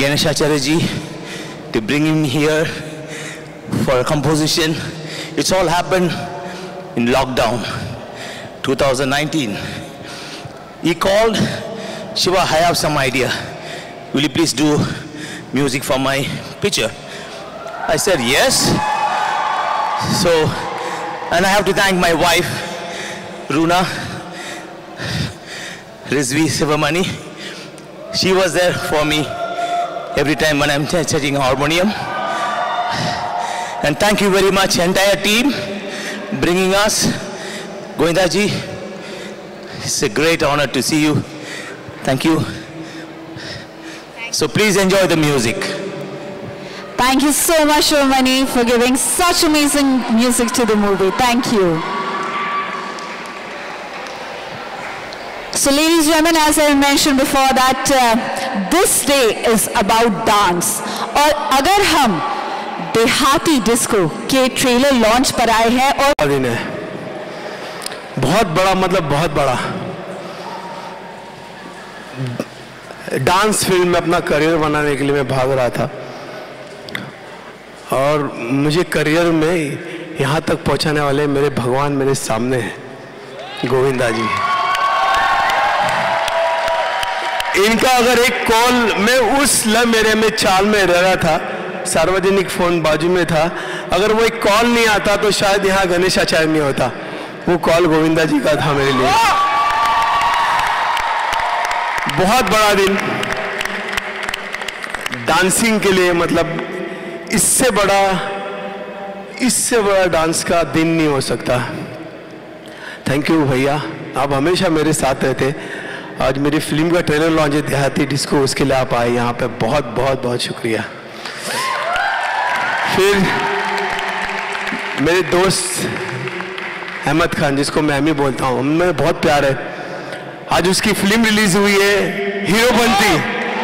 Ganesh Acharya ji to bring him here for a composition. It's all happened in lockdown 2019. He called, Shiva, I have some idea. Will you please do music for my picture? I said yes. So, and I have to thank my wife, Runa Rizvi Sivamani. She was there for me every time when I'm touching harmonium. And thank you very much, entire team, bringing us. Govinda ji, it's a great honor to see you. Thank you. So please enjoy the music. Thank you so much, Shivamani, for giving such amazing music to the movie. Thank you. So ladies and gentlemen, as I mentioned before that this day is about dance. और अगर हम देहाती disco के trailer launch पर आए हैं और दिन है बहुत बड़ा, मतलब बहुत बड़ा डांस फील्ड में अपना करियर बनाने के लिए मैं भाग रहा था और मुझे करियर में यहाँ तक पहुँचाने वाले मेरे भगवान मेरे सामने हैं, गोविंदा जी। इनका अगर एक कॉल, मैं उस मेरे में चाल में रह रहा था, सार्वजनिक फोन बाजू में था, अगर वो एक कॉल नहीं आता तो शायद यहाँ गणेश आचार्य नहीं होता। वो कॉल गोविंदा जी का था मेरे लिए। बहुत बड़ा दिन डांसिंग के लिए, मतलब इससे बड़ा डांस का दिन नहीं हो सकता। थैंक यू भैया, आप हमेशा मेरे साथ रहते। आज मेरी फिल्म का ट्रेलर लॉन्च है देहाती डिस्को, उसके लिए आप आए यहाँ पे, बहुत बहुत बहुत शुक्रिया। फिर मेरे दोस्त अहमद खान, जिसको मैं अमी बोलता हूँ, हमें बहुत प्यार है। आज उसकी फिल्म रिलीज हुई है हीरोपंती।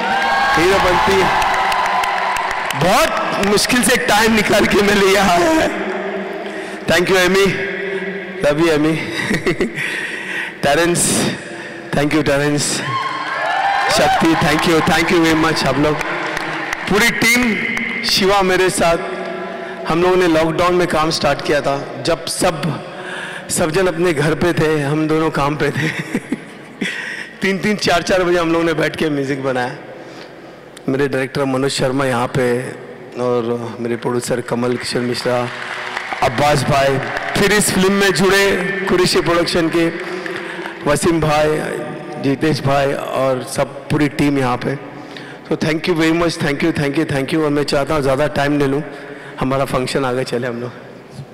बहुत मुश्किल से टाइम निकाल के मेरे लिए आया है। Thank you Amy, love you Amy. Terence, thank you Terence. Shakti, thank you very much. आप लोग पूरी टीम, शिवा मेरे साथ, हम लोगों ने लॉकडाउन में काम स्टार्ट किया था। जब सब जन अपने घर पे थे, हम दोनों काम पे थे। 3-3, 4-4 बजे हम लोगों ने बैठ के म्यूज़िक बनाया। मेरे डायरेक्टर मनोज शर्मा यहाँ पे और मेरे प्रोड्यूसर कमल किशोर मिश्रा, अब्बास भाई, फिर इस फिल्म में जुड़े कुरैशी प्रोडक्शन के वसीम भाई, जितेश भाई और सब पूरी टीम यहाँ पे। तो thank you very much, thank you. और मैं चाहता हूँ ज़्यादा टाइम ले लूँ, हमारा फंक्शन आगे चले हम लोग।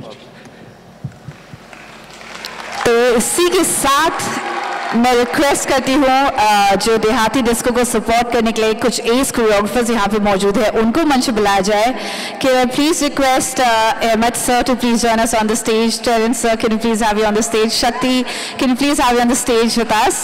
तो इसी के साथ मैं रिक्वेस्ट करती हूँ जो देहाती डिस्को को सपोर्ट करने के लिए कुछ एस कोरियोग्राफर्स यहाँ पे मौजूद है, उनको मंच बुलाया जाए। कि please request Ahmed sir to please join us on the stage. Terence sir, can you please have you on the stage. Shakti, can you please have you on the stage with us.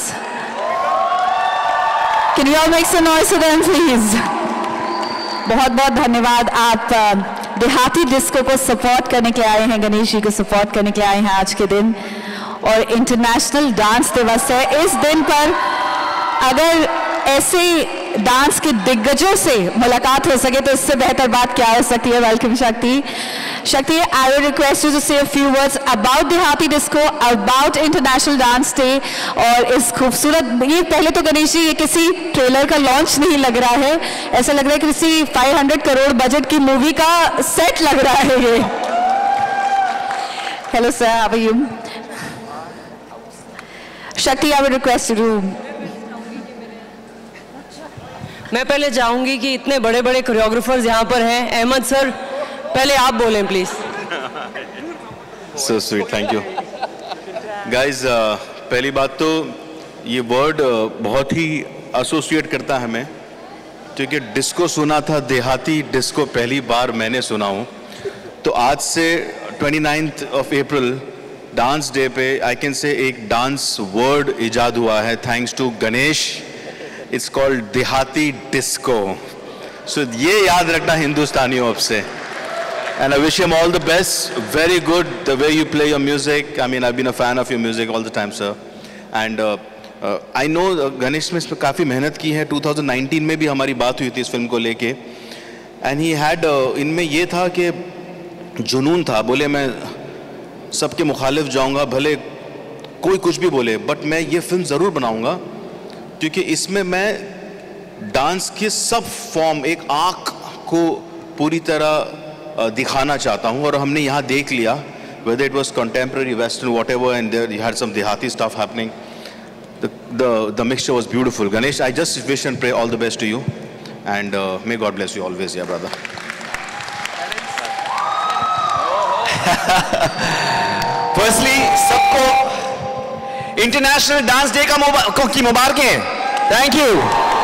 Can you all make some noise for them please. बहुत बहुत धन्यवाद। आप देहाती disco को support करने के लिए आए हैं, गणेश जी को सपोर्ट करने के लिए आए हैं आज के दिन, और इंटरनेशनल डांस दिवस है। इस दिन पर अगर ऐसे डांस के दिग्गजों से मुलाकात हो सके तो इससे बेहतर बात क्या हो सकती है। Welcome Shakti. Shakti, I will request you to say a few words about Dehati disco, about international dance day और इस खूबसूरत, ये पहले तो गणेश जी ये किसी ट्रेलर का लॉन्च नहीं लग रहा है, ऐसा लग रहा है कि किसी 500 करोड़ बजट की मूवी का सेट लग रहा है ये। Hello sir, how are you? Shakti, I will request you. मैं पहले चाहूंगी कि इतने बड़े बड़े कोरियोग्राफर्स यहाँ पर हैं, अहमद सर पहले आप बोलें please. So sweet, thank you guys. पहली बात तो ये वर्ड बहुत ही एसोसिएट करता है हमें, क्योंकि डिस्को सुना था, देहाती डिस्को पहली बार मैंने सुना हूँ। तो आज से 29 अप्रैल डांस डे पे आई कैन से एक डांस वर्ड इजाद हुआ है, thanks to Ganesh. It's called Dehati disco. So ये याद रखना हिंदुस्तानियों अब से। And I wish him all the best. Very good the way you play your music. I mean, I've been a fan of your music all the time, sir. And I know Ganesh में इस पर काफ़ी मेहनत की है. 2019 में भी हमारी बात हुई थी इस फिल्म को लेके. एंड ही हैड इनमें ये था कि जुनून था. बोले मैं सबके मुखालिफ जाऊंगा, भले कोई कुछ भी बोले, बट मैं ये फिल्म ज़रूर बनाऊंगा क्योंकि इसमें मैं डांस के सब फॉर्म, एक आँख को पूरी तरह दिखाना चाहता हूँ. और हमने यहाँ देख लिया, whether it was contemporary, western, whatever, and there you had some Dehati stuff happening. The mixture was beautiful. Ganesh, I just wish and pray all the best to you, and may God bless you always, yeah, brother. Firstly, सबको international dance day की मुबारकें. Thank you.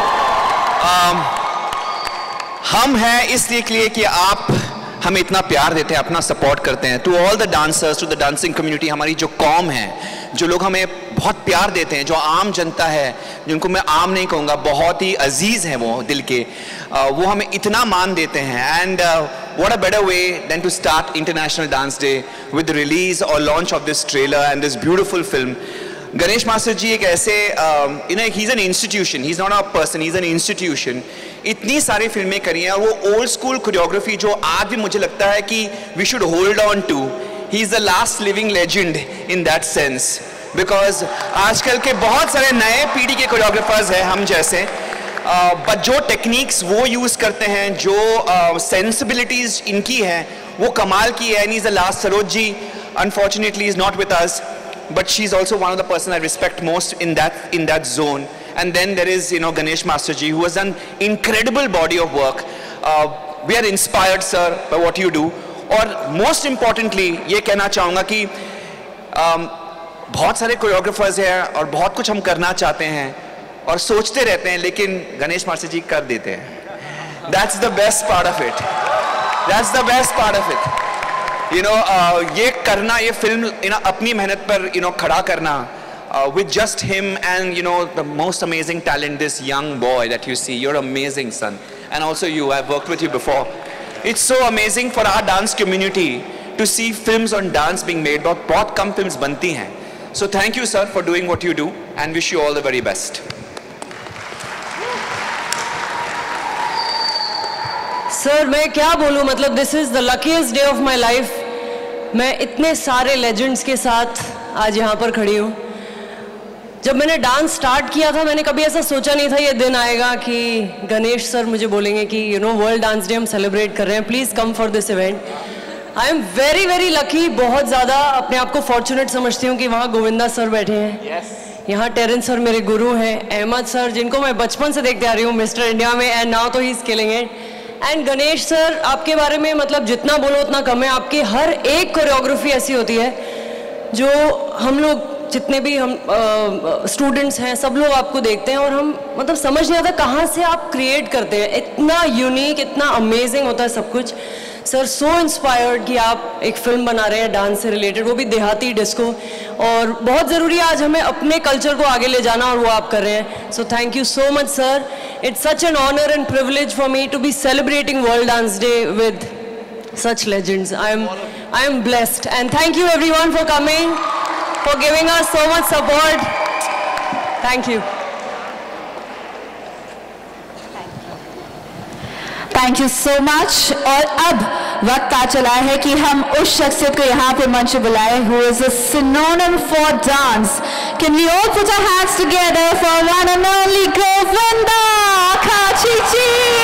हम हैं इसलिए के लिए कि आप हमें इतना प्यार देते हैं, अपना सपोर्ट करते हैं. To all the dancers, to the dancing community, हमारी जो कौम है, जो लोग हमें बहुत प्यार देते हैं, जो आम जनता है, जिनको मैं आम नहीं कहूँगा, बहुत ही अजीज हैं वो दिल के, वो हमें इतना मान देते हैं. And what a better way than to start International Dance Day with the release or launch of this trailer and this beautiful film. Ganesh master ji एक ऐसे he's an institution, he's not a person, he's an institution. इतनी सारी फिल्में करी हैं और वो old school choreography जो आज भी मुझे लगता है कि we should hold on to. He is the last living legend in that sense. Because आजकल के बहुत सारे नए पीढ़ी के कोरियोग्राफर्स हैं हम जैसे, बट जो टेक्निक्स वो यूज़ करते हैं, जो सेंसिबिलिटीज़ इनकी हैं, वो कमाल की है. And is the last. Saroj ji unfortunately is not with us, but she's also one of the person I respect most in that zone. And then there is Ganesh Master Ji, who has done incredible body of work. We are inspired, sir, by what you do. और most importantly ये कहना चाहूँगा कि बहुत सारे choreographers हैं और बहुत कुछ हम करना चाहते हैं और सोचते रहते हैं, लेकिन गणेश मास्टर जी कर देते हैं. That's the best part of it. That's the best part of it. ये करना, ये फिल्म अपनी मेहनत पर खड़ा करना, with just him and the most amazing talent, this young boy that you see. You're amazing, son. And also you, I've worked with you before. It's so amazing for our dance community to see films on dance being made. बहुत कम films बनती हैं. So thank you, sir, for doing what you do, and wish you all the very best. Sir मैं क्या बोलूँ, मतलब this is the luckiest day of my life. मैं इतने सारे लेजेंड्स के साथ आज यहाँ पर खड़ी हूँ. जब मैंने डांस स्टार्ट किया था, मैंने कभी ऐसा सोचा नहीं था ये दिन आएगा कि गणेश सर मुझे बोलेंगे कि वर्ल्ड डांस डे हम सेलिब्रेट कर रहे हैं, please come for this event. I am very very lucky. बहुत ज़्यादा अपने आप को फॉर्चुनेट समझती हूँ कि वहाँ गोविंदा सर बैठे हैं, यहाँ टेरेंस सर मेरे गुरु हैं, अहमद सर जिनको मैं बचपन से देखते आ रही हूँ मिस्टर इंडिया में, एंड नाउ तो he is killing it. And Ganesh sir, आपके बारे में मतलब जितना बोलो उतना कम है. आपकी हर एक कोरियोग्राफी ऐसी होती है जो हम लोग जितने भी हम स्टूडेंट्स हैं सब लोग आपको देखते हैं और हम मतलब समझ नहीं आता कहाँ से आप क्रिएट करते हैं. इतना यूनिक, इतना अमेजिंग होता है सब कुछ. सर सो इंस्पायर्ड कि आप एक फिल्म बना रहे हैं डांस से रिलेटेड, वो भी देहाती डिस्को, और बहुत ज़रूरी है आज हमें अपने कल्चर को आगे ले जाना और वो आप कर रहे हैं. So thank you so much sir. It's such an honour and privilege for me to be celebrating world dance day with such legends. I am blessed, and thank you everyone for coming, for giving us so much support. Thank you. Thank you so much. और अब वक्त आ चला है कि हम उस शख्सियत को यहाँ पे मंच बुलाए who is a synonym for dance. Can we all put our hands together for one and only Govinda Kachichi?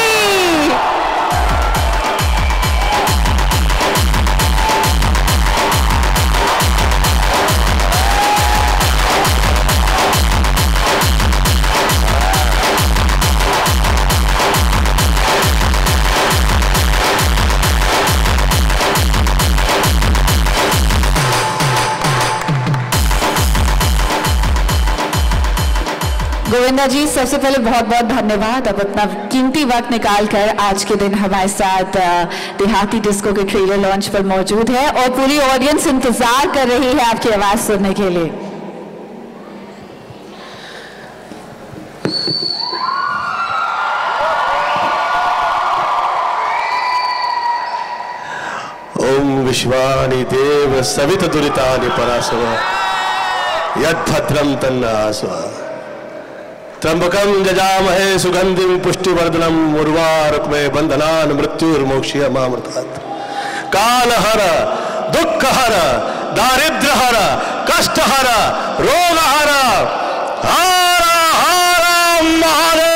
Govinda जी, सबसे पहले बहुत बहुत धन्यवाद. अब अपना कीमती वक्त निकाल कर आज के दिन हमारे साथ देहाती डिस्को के ट्रेलर लॉन्च पर मौजूद है और पूरी ऑडियंस इंतजार कर रही है आपकी आवाज सुनने के लिए. ओम विश्वानि देव सवित दुरितानि परासव यद्भद्रम तन्नास्व त्र्यंबकं जजामहे सुगंधिं पुष्टिवर्धनम् उर्वारुकमे बंधनान् मृत्युर्मोक्षयमामृतात्। कालहर, दुःखहर, दारिद्र्यहर, कष्टहर, रोगहर, हर हर महादेव।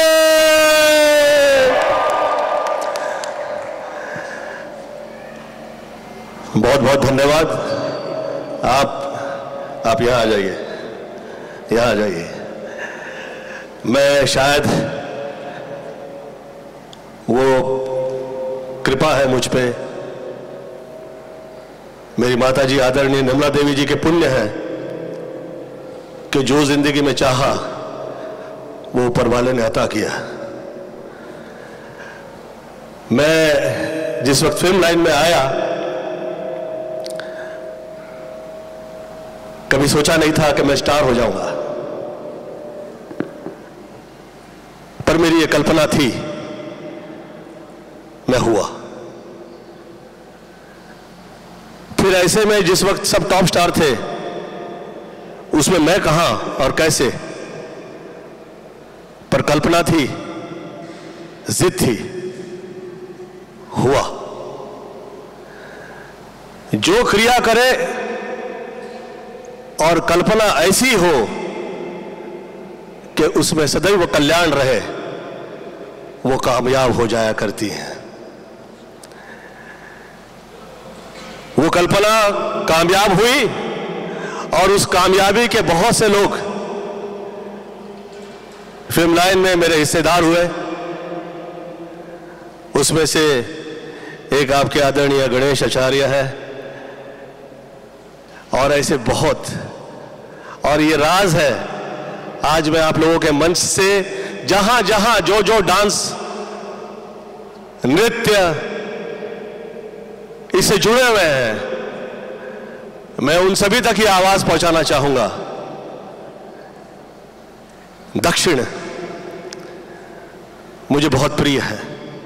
बहुत बहुत धन्यवाद। आप यहाँ आ जाइए, यहाँ आ जाइए। मैं शायद वो कृपा है मुझ पे, मेरी माता जी आदरणीय निर्मला देवी जी के पुण्य है कि जो जिंदगी में चाहा वो ऊपर वाले ने अता किया। मैं जिस वक्त फिल्म लाइन में आया, कभी सोचा नहीं था कि मैं स्टार हो जाऊंगा, पर मेरी ये कल्पना थी, मैं हुआ। फिर ऐसे में जिस वक्त सब टॉप स्टार थे, उसमें मैं कहां और कैसे, पर कल्पना थी, जिद थी, हुआ। जो क्रिया करे और कल्पना ऐसी हो कि उसमें सदैव कल्याण रहे, वो कामयाब हो जाया करती हैं। वो कल्पना कामयाब हुई और उस कामयाबी के बहुत से लोग फिल्म लाइन में मेरे हिस्सेदार हुए। उसमें से एक आपके आदरणीय गणेश आचार्य है, और ऐसे बहुत। और ये राज है, आज मैं आप लोगों के मंच से जहां जहां जो जो डांस, नृत्य इससे जुड़े हुए हैं, मैं उन सभी तक ये आवाज पहुंचाना चाहूंगा। दक्षिण मुझे बहुत प्रिय है।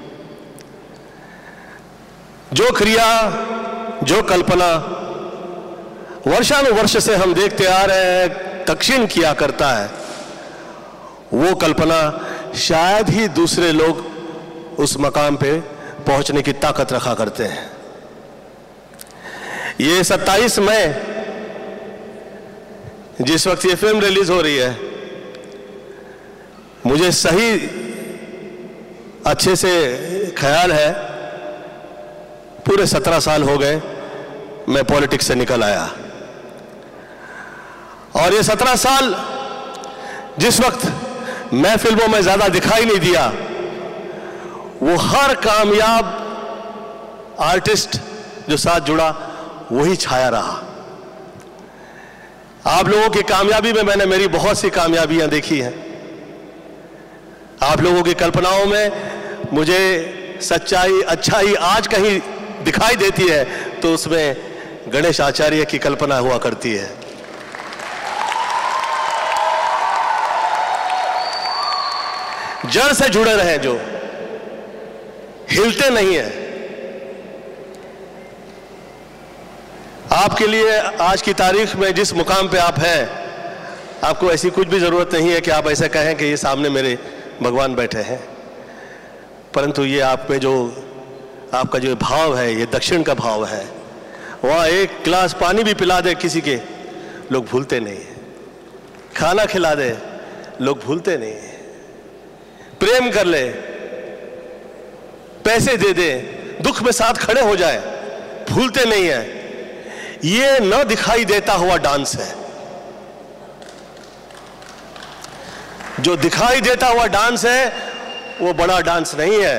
जो क्रिया, जो कल्पना वर्षानुवर्ष से हम देखते आ रहे हैं दक्षिण किया करता है, वो कल्पना शायद ही दूसरे लोग उस मकाम पे पहुंचने की ताकत रखा करते हैं। ये 27 मई जिस वक्त ये फिल्म रिलीज हो रही है, मुझे सही अच्छे से ख्याल है, पूरे 17 साल हो गए मैं पॉलिटिक्स से निकल आया। और ये 17 साल जिस वक्त मैं फिल्मों में ज्यादा दिखाई नहीं दिया, वो हर कामयाब आर्टिस्ट जो साथ जुड़ा वही छाया रहा। आप लोगों की कामयाबी में मैंने मेरी बहुत सी कामयाबियां देखी हैं। आप लोगों की कल्पनाओं में मुझे सच्चाई, अच्छाई आज कहीं दिखाई देती है तो उसमें गणेश आचार्य की कल्पना हुआ करती है। जड़ से जुड़े रहे, जो हिलते नहीं है। आपके लिए आज की तारीख में जिस मुकाम पे आप हैं, आपको ऐसी कुछ भी जरूरत नहीं है कि आप ऐसा कहें कि ये सामने मेरे भगवान बैठे हैं, परंतु ये आप पे जो आपका जो भाव है, ये दक्षिण का भाव है। वहाँ एक गिलास पानी भी पिला दे किसी के, लोग भूलते नहीं। खाना खिला दे, लोग भूलते नहीं। प्रेम कर ले, पैसे दे दे, दुख में साथ खड़े हो जाए, भूलते नहीं है। ये न दिखाई देता हुआ डांस है। जो दिखाई देता हुआ डांस है वो बड़ा डांस नहीं है।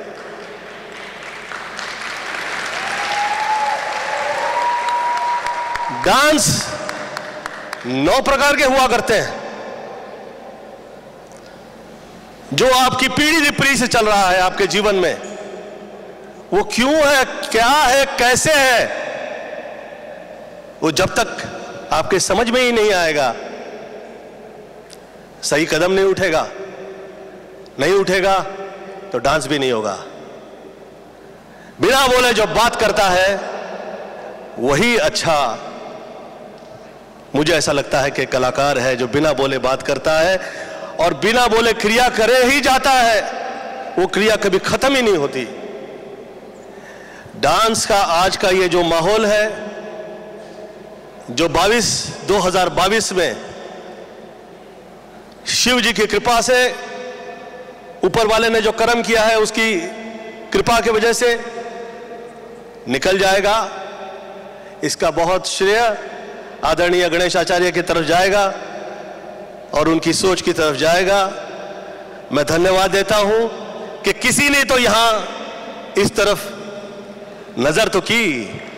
डांस 9 प्रकार के हुआ करते हैं। जो आपकी पीढ़ी दर पीढ़ी से चल रहा है आपके जीवन में, वो क्यों है, क्या है, कैसे है, वो जब तक आपके समझ में ही नहीं आएगा, सही कदम नहीं उठेगा। नहीं उठेगा तो डांस भी नहीं होगा। बिना बोले जो बात करता है वही अच्छा, मुझे ऐसा लगता है कि कलाकार है जो बिना बोले बात करता है और बिना बोले क्रिया करे ही जाता है, वो क्रिया कभी खत्म ही नहीं होती। डांस का आज का ये जो माहौल है, जो 2022 में शिव जी की कृपा से, ऊपर वाले ने जो कर्म किया है उसकी कृपा की वजह से निकल जाएगा। इसका बहुत श्रेय आदरणीय गणेश आचार्य की तरफ जाएगा और उनकी सोच की तरफ जाएगा। मैं धन्यवाद देता हूं कि किसी ने तो यहां इस तरफ नजर तो की।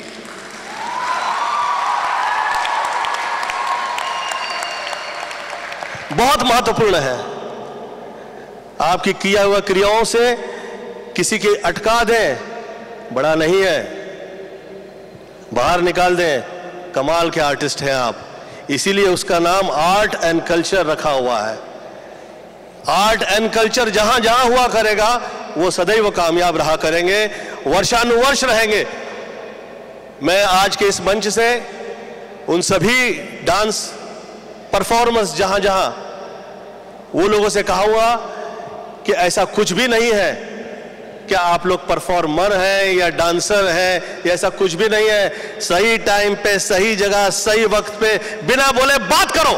बहुत महत्वपूर्ण है, आपकी किया हुआ क्रियाओं से किसी की अटका दें बड़ा नहीं है, बाहर निकाल दें, कमाल के आर्टिस्ट हैं आप। इसीलिए उसका नाम आर्ट एंड कल्चर रखा हुआ है। आर्ट एंड कल्चर जहां जहां हुआ करेगा वो सदैव कामयाब रहा करेंगे, वर्षानुवर्ष रहेंगे। मैं आज के इस मंच से उन सभी डांस परफॉर्मेंस जहां जहां वो लोगों से कहूंगा कि ऐसा कुछ भी नहीं है कि आप लोग परफॉर्मर हैं या डांसर हैं, ऐसा कुछ भी नहीं है। सही टाइम पे, सही जगह, सही वक्त पे बिना बोले बात करो।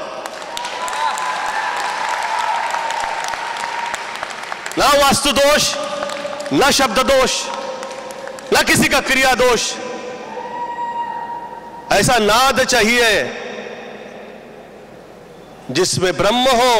ना वास्तु दोष, ना शब्द दोष, ना किसी का क्रिया दोष। ऐसा नाद चाहिए जिसमें ब्रह्म हो,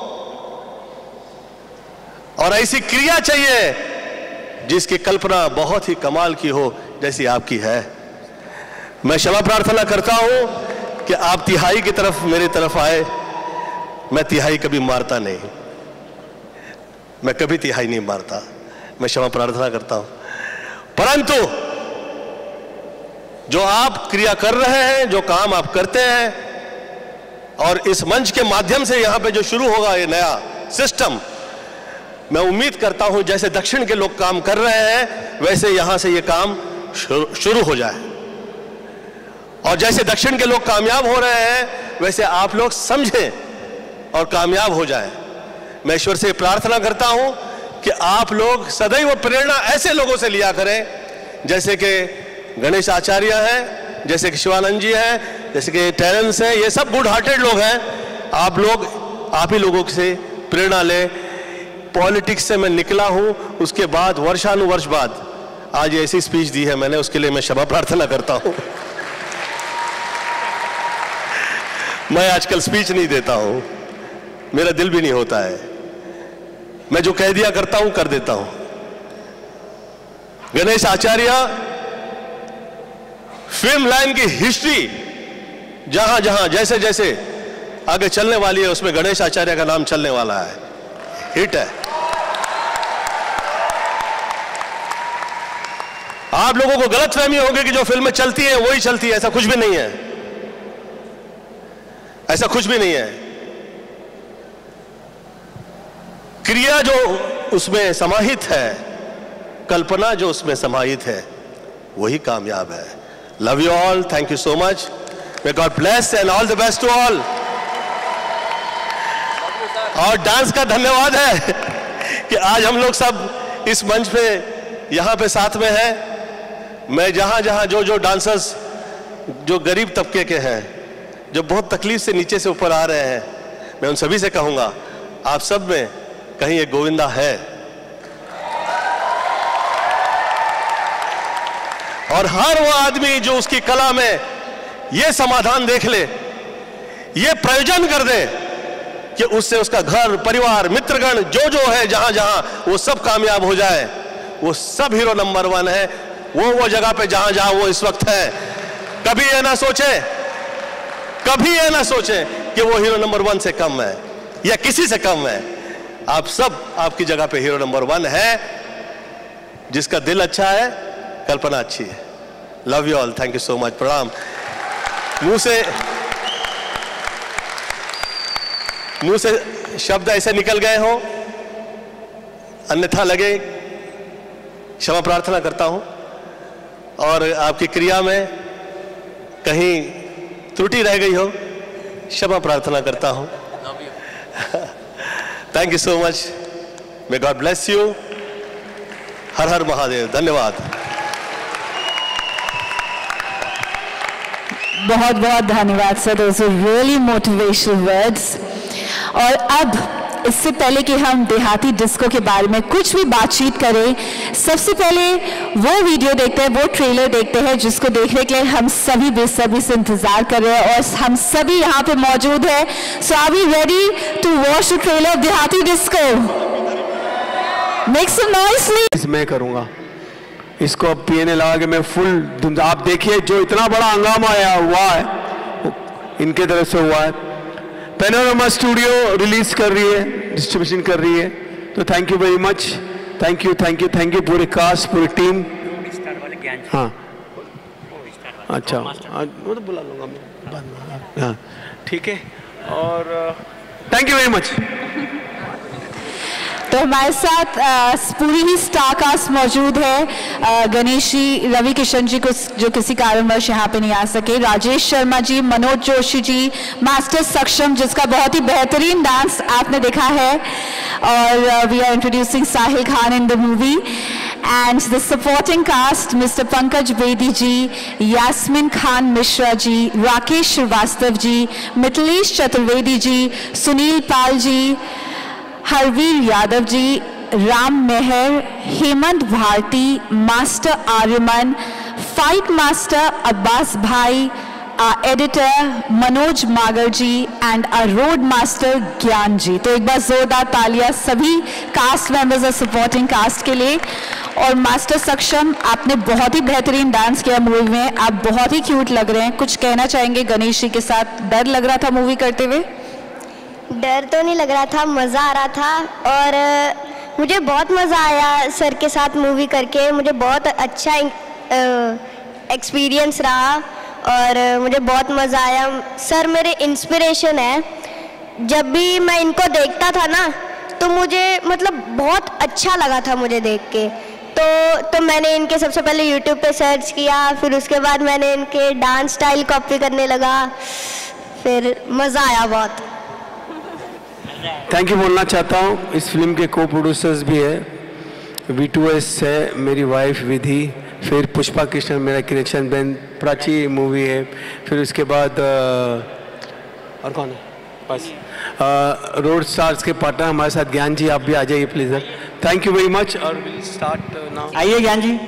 और ऐसी क्रिया चाहिए जिसकी कल्पना बहुत ही कमाल की हो, जैसी आपकी है। मैं क्षमा प्रार्थना करता हूं कि आप तिहाई की तरफ मेरी तरफ आए। मैं तिहाई कभी मारता नहीं, मैं कभी तिहाई नहीं मारता, मैं क्षमा प्रार्थना करता हूं। परंतु जो आप क्रिया कर रहे हैं, जो काम आप करते हैं, और इस मंच के माध्यम से यहां पे जो शुरू होगा ये नया सिस्टम, मैं उम्मीद करता हूं जैसे दक्षिण के लोग काम कर रहे हैं वैसे यहां से ये काम शुरू हो जाए, और जैसे दक्षिण के लोग कामयाब हो रहे हैं वैसे आप लोग समझें और कामयाब हो जाएं। मैं ईश्वर से प्रार्थना करता हूं कि आप लोग सदैव प्रेरणा ऐसे लोगों से लिया करें जैसे कि गणेश आचार्य हैं, जैसे कि शिवानंद जी हैं, जैसे कि टेरेंस हैं। ये सब गुड हार्टेड लोग हैं। आप ही लोगों से प्रेरणा लें। पॉलिटिक्स से मैं निकला हूं, उसके बाद वर्षानुवर्ष बाद आज ऐसी स्पीच दी है मैंने, उसके लिए मैं क्षमा प्रार्थना करता हूं। मैं आजकल स्पीच नहीं देता हूं, मेरा दिल भी नहीं होता है। मैं जो कह दिया करता हूं, कर देता हूं। गणेश आचार्य फिल्म लाइन की हिस्ट्री जहां जहां जैसे जैसे आगे चलने वाली है उसमें गणेश आचार्य का नाम चलने वाला है, हिट है। आप लोगों को गलतफहमी होगी कि जो फिल्में चलती है वही चलती है, ऐसा कुछ भी नहीं है, ऐसा कुछ भी नहीं है। क्रिया जो उसमें समाहित है, कल्पना जो उसमें समाहित है, वही कामयाब है। Love you all, thank you so much, may God bless and all the best to all. और डांस का धन्यवाद है कि आज हम लोग सब इस मंच पे यहाँ पे साथ में हैं। मैं जहाँ जहाँ जो डांसर्स जो गरीब तबके के हैं, जो बहुत तकलीफ से नीचे से ऊपर आ रहे हैं, मैं उन सभी से कहूँगा आप सब में कहीं एक गोविंदा है। और हर वो आदमी जो उसकी कला में ये समाधान देख ले, ये प्रयोजन कर दे कि उससे उसका घर, परिवार, मित्रगण जो है जहां जहां वो सब कामयाब हो जाए, वो सब हीरो नंबर 1 है। वो जगह पे जहां जहां वो इस वक्त है, कभी ये ना सोचे कि वो हीरो नंबर 1 से कम है या किसी से कम है। आप सब आपकी जगह पे हीरो नंबर 1 है। जिसका दिल अच्छा है, कल्पना अच्छी है। Love you all, thank you so much, प्रणाम। मुंह से शब्द ऐसे निकल गए हो, अन्यथा लगे, क्षमा प्रार्थना करता हूं। और आपकी क्रिया में कहीं त्रुटि रह गई हो, क्षमा प्रार्थना करता हूं। Thank you so much, may God bless you. हर हर महादेव। धन्यवाद। बहुत बहुत धन्यवाद sir, those are really motivational words. और अब इससे पहले कि हम देहाती डिस्को के बारे में कुछ भी बातचीत करें, सबसे पहले वो वीडियो देखते हैं, वो ट्रेलर देखते हैं जिसको देखने के लिए हम सभी बेसब्री से इंतजार कर रहे हैं और हम सभी यहाँ पे मौजूद हैं। So are we ready to watch the trailer of Dehati disco? Make some noise please. मैं करूँगा इसको, अब पीएनए लगा के मैं फुल, आप देखिए जो इतना बड़ा हंगामा आया हुआ है इनके तरफ से हुआ है। पैनोरामा स्टूडियो रिलीज कर रही है, डिस्ट्रीब्यूशन कर रही है, तो thank you very much. Thank you thank you thank you पूरे कास्ट, पूरी टीम। हाँ अच्छा, वो तो बुला लूँगा मैं। हाँ ठीक है, और थैंक यू वेरी मच। तो हमारे साथ पूरी ही स्टार कास्ट मौजूद है। गणेश जी, रवि किशन जी को जो किसी कारणवश यहाँ पे नहीं आ सके, राजेश शर्मा जी, मनोज जोशी जी, मास्टर सक्षम जिसका बहुत ही बेहतरीन डांस आपने देखा है, और we are introducing Sahil Khan in the movie and the supporting cast mister Pankaj Bedi ji, Yasmin Khan Mishra ji, Rakesh Shrivastava ji, Mithilesh Chaturvedi ji, Sunil Pal ji, Harveer Yadav ji, Ram Mehar, Hemant Bharti, master Aryaman, fight master Abbas भाई, editor Manoj Magar ji and road master Gyan ji. तो एक बार जोरदार तालियां सभी कास्ट मेंबर्स और सपोर्टिंग कास्ट के लिए। और मास्टर सक्षम, आपने बहुत ही बेहतरीन डांस किया मूवी में, आप बहुत ही क्यूट लग रहे हैं। कुछ कहना चाहेंगे गणेश जी के साथ? डर लग रहा था मूवी करते हुए? डर तो नहीं लग रहा था, मज़ा आ रहा था, और मुझे बहुत मज़ा आया सर के साथ मूवी करके। मुझे बहुत अच्छा एक्सपीरियंस रहा और मुझे बहुत मज़ा आया। सर मेरे इंस्पिरेशन है, जब भी मैं इनको देखता था ना तो मुझे मतलब बहुत अच्छा लगा था मुझे देख के। तो मैंने इनके सबसे पहले यूट्यूब पे सर्च किया, फिर उसके बाद मैंने इनके डांस स्टाइल कॉपी करने लगा, फिर मज़ा आया बहुत। थैंक यू बोलना चाहता हूँ। इस फिल्म के को प्रोड्यूसर्स भी है, V2S है मेरी वाइफ विधि, फिर पुष्पा कृष्णन मेरा कनेक्शन बहन, प्राची मूवी है, फिर उसके बाद और कौन है बस रोड स्टार्स के पार्टनर हमारे साथ ज्ञान जी, आप भी आ जाइए please sir. Thank you very much और विल स्टार्ट नाउ। आइए Gyan ji.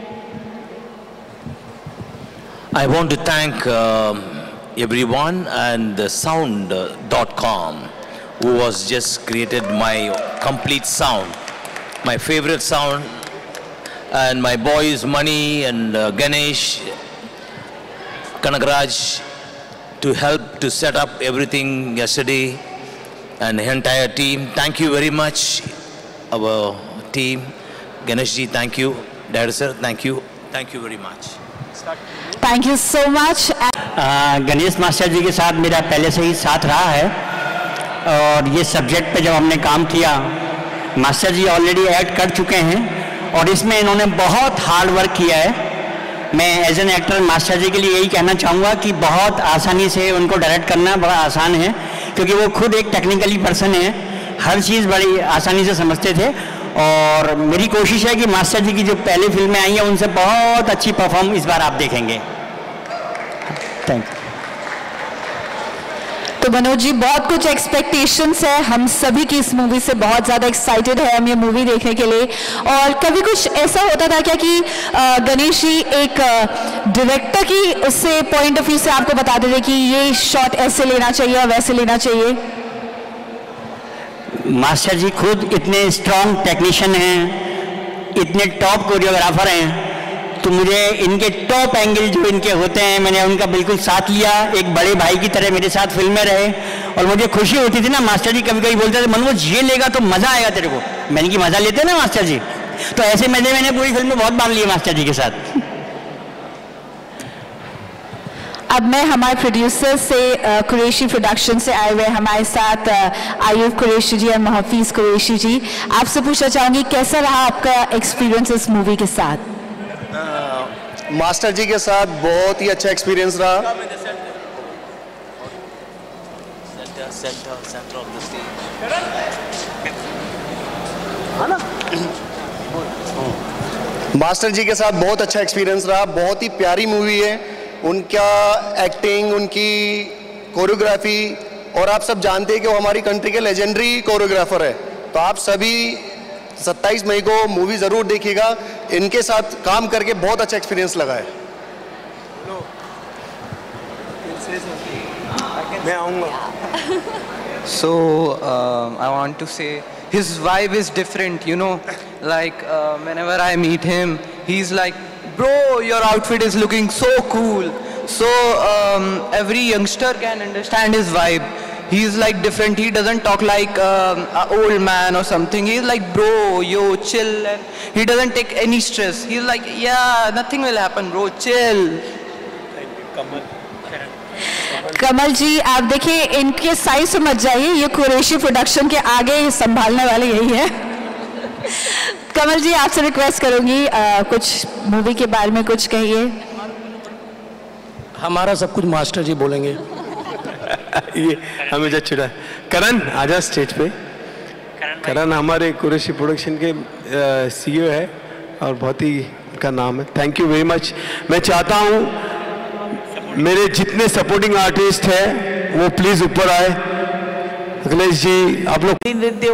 I want to thank everyone and sound.com who was just created my complete sound, my favorite sound, and my boys Mani and Ganesh, Kanagraj to help to set up everything yesterday, and the entire team. Thank you very much, our team. Ganesh ji, thank you. Director sir, thank you. Thank you very much. Thank you so much. Ganesh master ji के साथ मेरा पहले से ही साथ रहा है, और ये सब्जेक्ट पे जब हमने काम किया, मास्टर जी ऑलरेडी ऐड कर चुके हैं और इसमें इन्होंने बहुत हार्ड वर्क किया है। मैं as an actor master ji के लिए यही कहना चाहूँगा कि बहुत आसानी से उनको डायरेक्ट करना बड़ा आसान है, क्योंकि वो खुद एक टेक्निकली पर्सन है, हर चीज़ बड़ी आसानी से समझते थे। और मेरी कोशिश है कि मास्टर जी की जो पहली फिल्में आई हैं उनसे बहुत अच्छी परफॉर्म इस बार आप देखेंगे। Thank you. तो मनोज जी, बहुत कुछ एक्सपेक्टेशंस है, हम सभी की इस मूवी से बहुत ज़्यादा एक्साइटेड है हम ये मूवी देखने के लिए। और कभी कुछ ऐसा होता था क्या कि गणेश जी एक डायरेक्टर की उससे पॉइंट ऑफ व्यू से आपको बताते थे कि ये शॉट ऐसे लेना चाहिए और वैसे लेना चाहिए? मास्टर जी खुद इतने स्ट्रॉन्ग टेक्नीशियन हैं, इतने टॉप कोरियोग्राफर हैं, तो मुझे इनके टॉप एंगल जो इनके होते हैं मैंने उनका बिल्कुल साथ लिया। एक बड़े भाई की तरह मेरे साथ फिल्म में रहे, और मुझे खुशी होती थी ना, मास्टर जी कभी कभी बोलते थे मनोज ये लेगा तो मज़ा आएगा तेरे को। मैंने कि मज़ा लेते ना मास्टर जी, तो ऐसे मज़े मैंने पूरी फिल्म में बहुत बार लिए मास्टर जी के साथ। अब मैं हमारे प्रोड्यूसर से कुरैशी प्रोडक्शन से आए हुए हमारे साथ आयुब कुरैशी जी और महफीज कुरैशी जी, आपसे पूछना चाहूँगी कैसा रहा आपका एक्सपीरियंस इस मूवी के साथ? मास्टर जी के साथ बहुत ही अच्छा एक्सपीरियंस रहा। center of the stage. Master ji के साथ बहुत अच्छा एक्सपीरियंस रहा, बहुत ही प्यारी मूवी है। उनका एक्टिंग, उनकी कोरियोग्राफी, और आप सब जानते हैं कि वो हमारी कंट्री के लेजेंडरी कोरियोग्राफर है। तो आप सभी 27 मई को मूवी ज़रूर देखिएगा। इनके साथ काम करके बहुत अच्छा एक्सपीरियंस लगा है। मैं आऊँगा। So I want to say his vibe is different, you know, like whenever I meet him, he's like, bro, your outfit is looking so cool. So every youngster can understand his vibe. He's like different. He doesn't talk like an old man or something. He's like, bro, yo, chill. And he doesn't take any stress. He's like, yeah, nothing will happen, bro, chill. Thank you, Kamal. कमल जी, आप देखिए इनके size से मत जाइए, ये Qureshi production के आगे संभालने वाले यही है। कमल जी, आपसे रिक्वेस्ट करूंगी कुछ मूवी के बारे में कुछ कहिए। हमारा सब कुछ मास्टर जी बोलेंगे। ये हमें चिढ़ा। करण आजा स्टेज पे। करण हमारे कुरैशी प्रोडक्शन के CEO है और बहुत ही उनका नाम है। Thank you very much. मैं चाहता हूँ मेरे जितने सपोर्टिंग आर्टिस्ट हैं वो प्लीज ऊपर आए। अखिलेश जी, आप लोग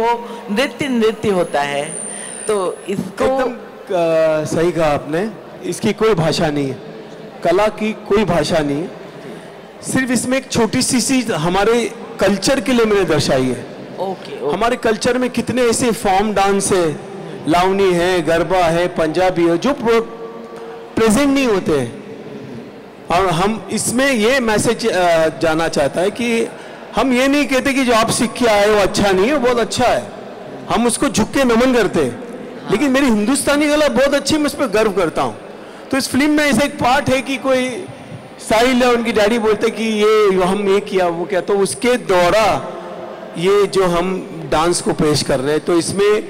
नृत्य होता है, तो इसको एकदम सही कहा आपने। इसकी कोई भाषा नहीं है, कला की कोई भाषा नहीं है। सिर्फ इसमें एक छोटी सी चीज हमारे कल्चर के लिए मैंने दर्शाई है। ओके। हमारे कल्चर में कितने ऐसे फॉर्म डांस है, लावनी है, गरबा है, पंजाबी है, जो प्रेजेंट नहीं होते हैं। और हम इसमें ये मैसेज जाना चाहता है कि हम ये नहीं कहते कि जो आप सीख के आए वो अच्छा नहीं है, वो बहुत अच्छा है, हम उसको झुक के नमन करते हैं। लेकिन मेरी हिंदुस्तानी कला बहुत अच्छी, मैं उस पर गर्व करता हूँ। तो इस फिल्म में ऐसा एक पार्ट है कि कोई साहिल है, उनकी डैडी बोलते कि ये हम ये किया वो क्या, तो उसके द्वारा ये जो हम डांस को पेश कर रहे हैं, तो इसमें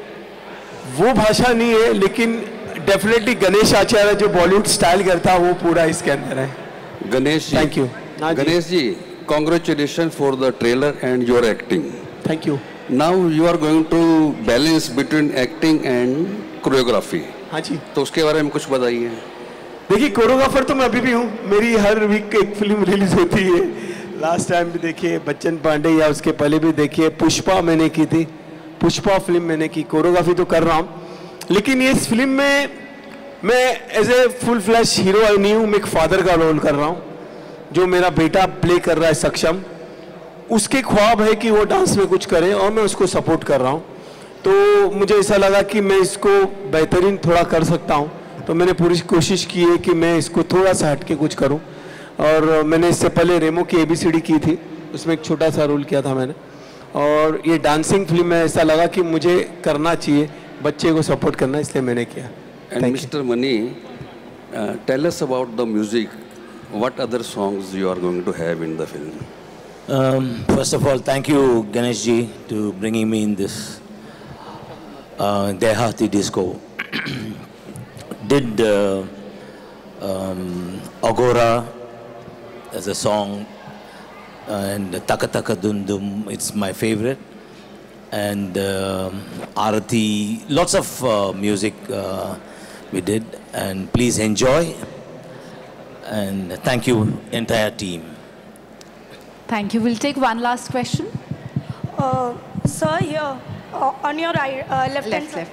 वो भाषा नहीं है, लेकिन डेफिनेटली गणेश आचार्य जो बॉलीवुड स्टाइल करता है वो पूरा इसके अंदर है। Ganesh ji, thank you. Ganesh ji, congratulation for the trailer and your acting. Thank you. Now you are going to balance between acting and choreography. हाँ जी, तो उसके बारे में कुछ बताइए। देखिए, कोरियोग्राफर तो मैं अभी भी हूँ, मेरी हर वीक एक फिल्म रिलीज होती है। लास्ट टाइम भी देखिए बच्चन पांडे, या उसके पहले भी देखिए पुष्पा मैंने की थी, पुष्पा फिल्म मैंने की। कोरियोग्राफी तो कर रहा हूँ, लेकिन ये इस फिल्म में मैं as a full flash hero नहीं हूँ, मैं एक फादर का रोल कर रहा हूँ। जो मेरा बेटा प्ले कर रहा है सक्षम, उसके ख्वाब है कि वो डांस में कुछ करे और मैं उसको सपोर्ट कर रहा हूँ। तो मुझे ऐसा लगा कि मैं इसको बेहतरीन थोड़ा कर सकता हूँ, तो मैंने पूरी कोशिश की है कि मैं इसको थोड़ा सा हट के कुछ करूँ। और मैंने इससे पहले रेमो की ABCD की थी, उसमें एक छोटा सा रोल किया था मैंने। और ये डांसिंग फिल्म में ऐसा लगा कि मुझे करना चाहिए, बच्चे को सपोर्ट करना, इसलिए मैंने किया। And Mr. Mani, tell us about the music. What other songs you are going to have in the film? First of all, thank you, Ganesh ji, to bringing me in this Dehati disco. Did Agora as a song, and Taka Taka Dum Dum, it's my favorite. And Arati, lots of music we did, and please enjoy, and thank you entire team. Thank you. We'll take one last question. Sir, here on your right, left hand side.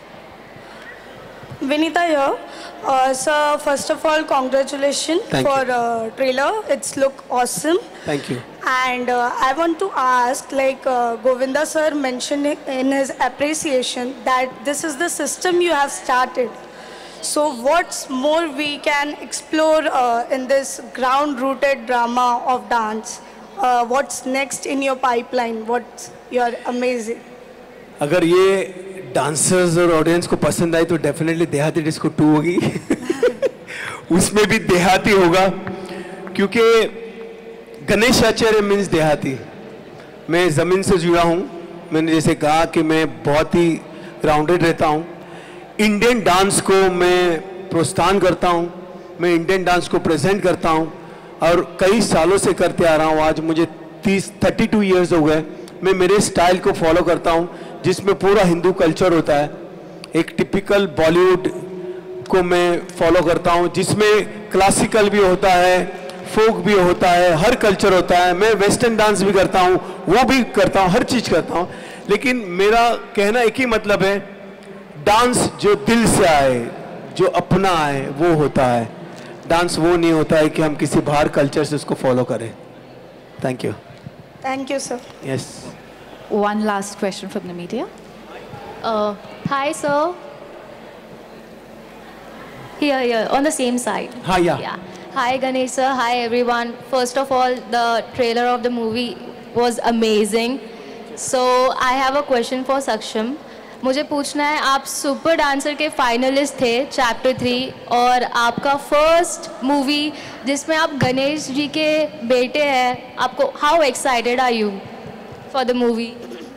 Vinita here. Sir, first of all, congratulations for trailer. It's look awesome. Thank you. And I want to ask, like Govinda sir mentioned in his appreciation that this is the system you have started. So what's more we can explore in this ground-rooted drama of dance? What's next in your pipeline? What's your amazing? अगर ये dancers और audience को पसंद आई तो definitely देहाती disco 2 होगी। उसमें भी देहाती होगा, क्योंकि गणेश आचार्य मीन्स देहाती। मैं ज़मीन से जुड़ा हूँ। मैंने जैसे कहा कि मैं बहुत ही ग्राउंडेड रहता हूँ। इंडियन डांस को मैं प्रोत्साहन करता हूँ, मैं इंडियन डांस को प्रेजेंट करता हूँ और कई सालों से करते आ रहा हूँ। आज मुझे 32 ईयर्स हो गए मैं मेरे स्टाइल को फॉलो करता हूँ, जिसमें पूरा हिंदू कल्चर होता है। एक टिपिकल बॉलीवुड को मैं फॉलो करता हूँ, जिसमें क्लासिकल भी होता है, फोक भी होता है, हर कल्चर होता है। मैं वेस्टर्न डांस भी करता हूँ, वो भी करता हूँ, हर चीज़ करता हूँ। लेकिन मेरा कहना एक ही मतलब है, डांस जो दिल से आए, जो अपना आए, वो होता है। डांस वो नहीं होता है कि हम किसी बाहर कल्चर से उसको फॉलो करें। Thank you. Thank you, sir. Yes. One last question from the media. Hi, sir. Here, on the same side. Hi, yeah. Hi, Ganesh sir. Hi, everyone. First of all, the trailer of the movie was amazing. So, I have a question for Saksham. मुझे पूछना है, आप super dancer के finalist थे chapter 3 और आपका first movie जिसमें आप गणेश जी के बेटे हैं, आपको how excited are you for the movie?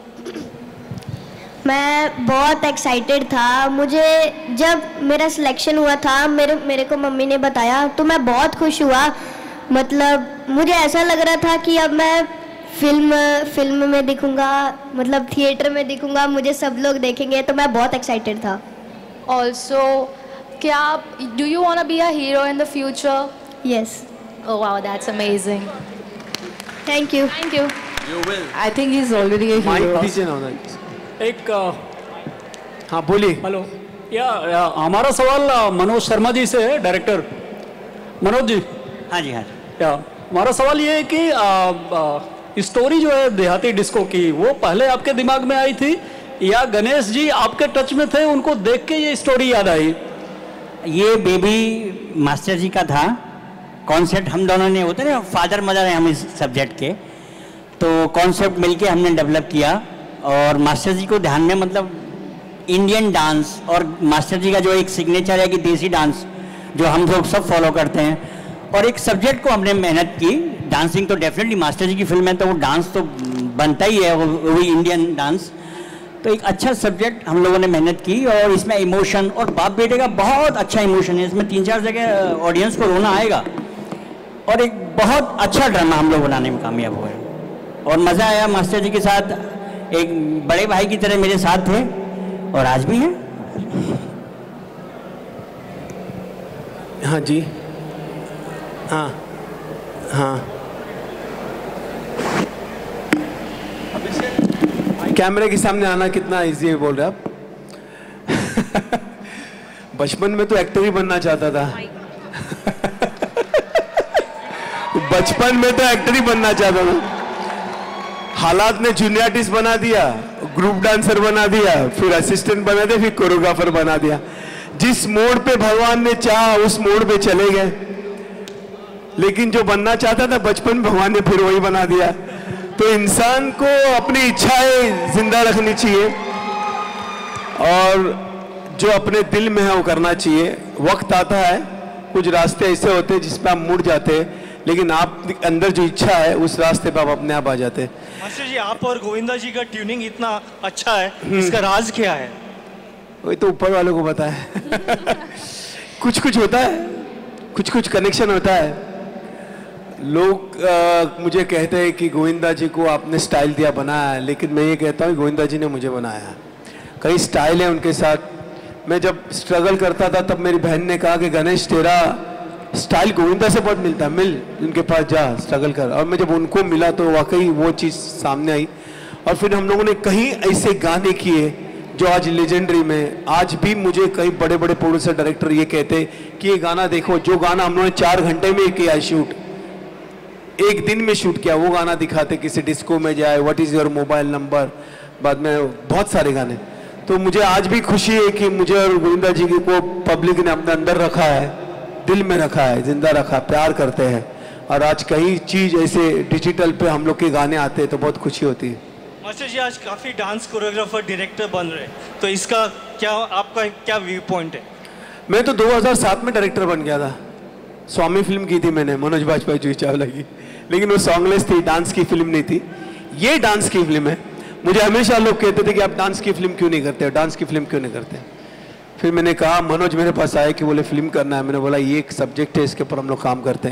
मैं बहुत एक्साइटेड था। मुझे जब मेरा सिलेक्शन हुआ था, मेरे को मम्मी ने बताया तो मैं बहुत खुश हुआ। मतलब मुझे ऐसा लग रहा था कि अब मैं फिल्म में दिखूंगा, मतलब थिएटर में दिखूंगा, मुझे सब लोग देखेंगे, तो मैं बहुत एक्साइटेड था। ऑल्सो क्या do you want to be a hero in the future? Yes. Oh wow, that's amazing. Thank you. Thank you. You will. I think he's already a hero. एक हाँ बोलिए। हेलो, या हमारा सवाल मनोज शर्मा जी से है, डायरेक्टर मनोज जी। हाँ जी, हाँ। या हमारा सवाल ये है कि स्टोरी जो है देहाती डिस्को की, वो पहले आपके दिमाग में आई थी या गणेश जी आपके टच में थे, उनको देख के ये स्टोरी याद आई? ये बेबी मास्टर जी का था कॉन्सेप्ट। हम दोनों ने, होते ना फादर मदर हैं हम इस सब्जेक्ट के, तो कॉन्सेप्ट मिलके हमने डेवलप किया। और मास्टर जी को ध्यान में, मतलब इंडियन डांस और मास्टर जी का जो एक सिग्नेचर है कि देसी डांस जो हम लोग सब फॉलो करते हैं, और एक सब्जेक्ट को हमने मेहनत की। डांसिंग तो डेफिनेटली मास्टर जी की फिल्म है तो वो डांस तो बनता ही है, वो इंडियन डांस। तो एक अच्छा सब्जेक्ट हम लोगों ने मेहनत की, और इसमें इमोशन और बाप बेटे का बहुत अच्छा इमोशन है। इसमें 3-4 जगह ऑडियंस को रोना आएगा, और एक बहुत अच्छा ड्रामा हम लोग बनाने में कामयाब हुए, और मज़ा आया। मास्टर जी के साथ एक बड़े भाई की तरह मेरे साथ थे, और आज भी हैं। हाँ जी, हाँ हाँ। कैमरे के सामने आना कितना इजी है बोल रहे आप। बचपन में तो एक्टर ही बनना चाहता था। बचपन में तो एक्टर ही बनना चाहता था। हालात ने जूनियर आर्टिस्ट बना दिया, ग्रुप डांसर बना दिया, फिर असिस्टेंट बना दिया, फिर कोरियोग्राफर बना दिया। जिस मोड़ पे भगवान ने चाहा उस मोड़ पे चले गए, लेकिन जो बनना चाहता था बचपन में भगवान ने फिर वही बना दिया। तो इंसान को अपनी इच्छाएं जिंदा रखनी चाहिए, और जो अपने दिल में है वो करना चाहिए। वक्त आता है, कुछ रास्ते ऐसे होते हैं जिस पे आप मुड़ जाते हैं, लेकिन आप अंदर जो इच्छा है उस रास्ते पे आप अपने आप आ जाते हैं। मास्टर जी, आप और गोविंदा जी का ट्यूनिंग इतना अच्छा है, इसका राज क्या है? वही तो ऊपर वालों को पता है। कुछ कुछ होता है, कुछ कुछ कनेक्शन होता है। लोग मुझे कहते हैं कि गोविंदा जी को आपने स्टाइल दिया, बनाया है, लेकिन मैं ये कहता हूँ गोविंदा जी ने मुझे बनाया। कई स्टाइल है उनके साथ। मैं जब स्ट्रगल करता था तब मेरी बहन ने कहा कि गणेश तेरा स्टाइल गोविंदा से बहुत मिलता है, मिल उनके पास जा, स्ट्रगल कर। और मैं जब उनको मिला तो वाकई वो चीज़ सामने आई। और फिर हम लोगों ने कहीं ऐसे गाने किए जो आज लेजेंडरी में, आज भी मुझे कई बड़े बड़े प्रोड्यूसर डायरेक्टर ये कहते कि ये गाना देखो, जो गाना हम लोगों ने 4 घंटे में किया शूट, 1 दिन में शूट किया, वो गाना दिखाते। किसी डिस्को में जाए, what is your mobile number, बाद में बहुत सारे गाने। तो मुझे आज भी खुशी है कि मुझे और गोविंदा जी को पब्लिक ने अपने अंदर रखा है, दिल में रखा है, जिंदा रखा, प्यार करते हैं। और आज कई चीज़ ऐसे डिजिटल पे हम लोग के गाने आते हैं तो बहुत खुशी होती है। मास्टर जी, आज काफ़ी डांस कोरियोग्राफर डायरेक्टर बन रहे हैं, तो इसका क्या, आपका क्या व्यू पॉइंट है? मैं तो 2007 में डायरेक्टर बन गया था। स्वामी फिल्म की थी मैंने, मनोज बाजपेयी, जूही चावला की, लेकिन वो सॉन्गलेस थी, डांस की फिल्म नहीं थी। ये डांस की फिल्म है। मुझे हमेशा लोग कहते थे कि आप डांस की फिल्म क्यों नहीं करते, डांस की फिल्म क्यों नहीं करते। फिर मैंने कहा, मनोज मेरे पास आए कि बोले फिल्म करना है। मैंने बोला ये एक सब्जेक्ट है, इसके ऊपर हम लोग काम करते हैं।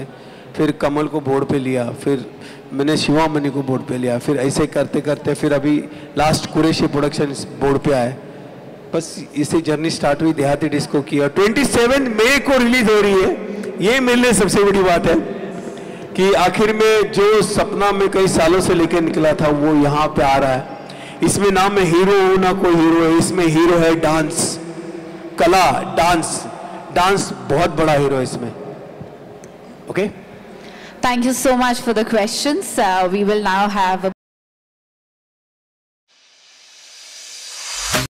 फिर कमल को बोर्ड पे लिया, फिर मैंने शिवामणि को बोर्ड पे लिया, फिर ऐसे करते करते फिर अभी लास्ट कुरैशी प्रोडक्शन बोर्ड पे आए। बस इसे जर्नी स्टार्ट हुई देहाती डिस्को की, और 27 मई को रिलीज हो रही है। ये मेरे लिए सबसे बड़ी बात है कि आखिर में जो सपना में कई सालों से लेकर निकला था वो यहाँ पे आ रहा है। इसमें ना मैं हीरो हूँ ना कोई हीरो है, इसमें हीरो है डांस, कला, डांस बहुत बड़ा हीरो है इसमें। Okay, Thank you so much for the questions. We will now have a